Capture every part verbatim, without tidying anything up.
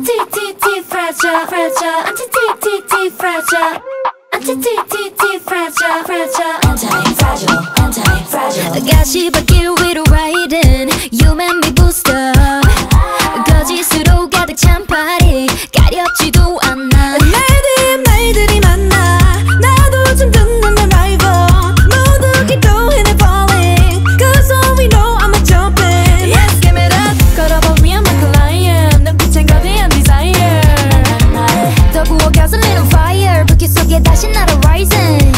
Anti-fragile, fragile, anti-fragile, anti-fragile, fragile, anti-fragile, anti-fragile. 가시밭길 위로 riding, you make me boost up. 거짓으로 가득 찬 party, 가렵지도 않아. 날들이 말들이 많아, 나도 좀 듣는 내 rival. 모두 기도해 내 falling, cause all we know I'm a jumping. Yes, give it up, 걸어보면 I'm a lion. 눈빛엔 거대한 desire. 더 구워 gasoline on fire, 불길 속에 다시 날아 rising.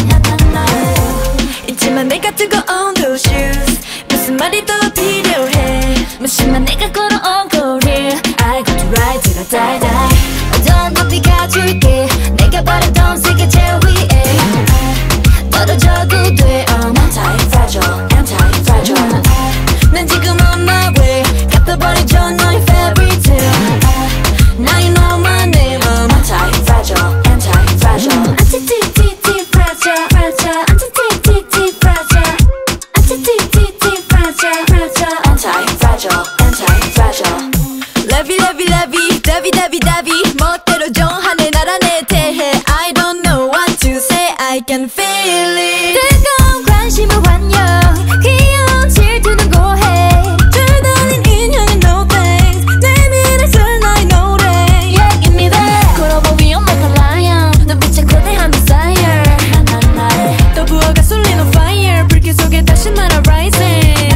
있지만 내가 뜨거운 those shoes, 무슨 말이 더 필요해. 무심한 내가 걸어온 거리, I got to ride till I die die. 더 높이 가줄게, 내가 바라던 세계 제일 위에. 떨어져도 돼, I'm anti-fragile, anti-fragile. 난 지금 on my way, 갚아버리죠 너의 fairy tale. Now you know my name, I'm anti-fragile, anti-fragile. Anti-fragile, fragile, anti-fragile, anti-fragile, fragile, anti-fragile, anti-fragile. Levy, levy, levy, davy, davy, davy. 멋대로 정하네 나라 내 대해. I don't know what to say, I can feel it. 뜨거운 관심을 환영, 귀여운 질투는 고해. 줄다린 인형은 no thanks, 내밀었을 나의 노래. Yeah, give me that. 걸어보면 I'm like a lion, 눈빛에 거대한 desire. 또 부어 가솔린 on fire, 불길 속에 다시 날아 rising.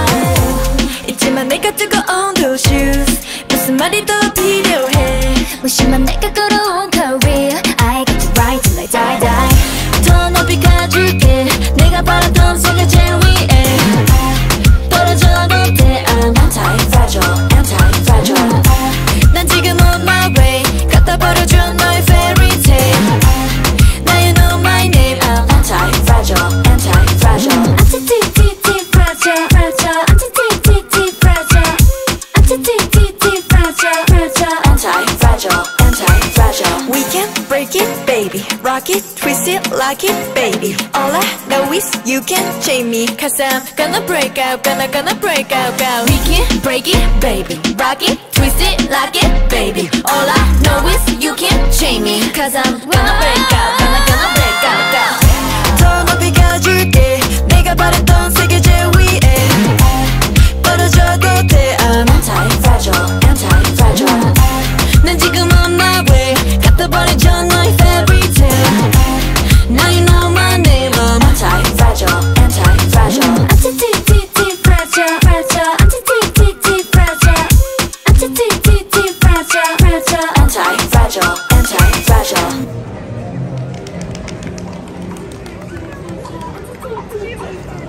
있지만 내가 뜨거운 those shoes, 무슨 말이 더 필요해. 무심한 내가 걸어온 career, I get to ride till I die die. 더 높이 가줄게, 내가 바라던 세계 제일 위에. 떨어져도 돼, I'm anti-fragile, anti-fragile. 난 지금 on my way, 갖다 버려줘 너의 fairy tale. Now you know my name, I'm anti-fragile, anti-fragile. Anti-fragile, fragile, anti-fragile, anti-fragile, fragile, anti-fragile, anti-fragile. We can break it, baby, rock it, twist it, lock it, baby. All I know is you can chain me, cause I'm gonna break out, gonna gonna break out, go. We can break it, baby, rock it, twist it, lock it, baby. All I know is you can chain me, cause I'm gonna break out, gonna gonna break out, go. 더 높이 가줄게, 내가 바랬던 세계 제일 위에. 떨어져도 돼, I'm anti-fragile, anti-fragile. 난 지금 on my way, 갖다 버리죠 너의 fairy tale. Now you know my name, I'm anti-fragile, anti-fragile. Anti-fragile, fragile, anti-fragile, anti-fragile, fragile, anti-fragile, anti-fragile.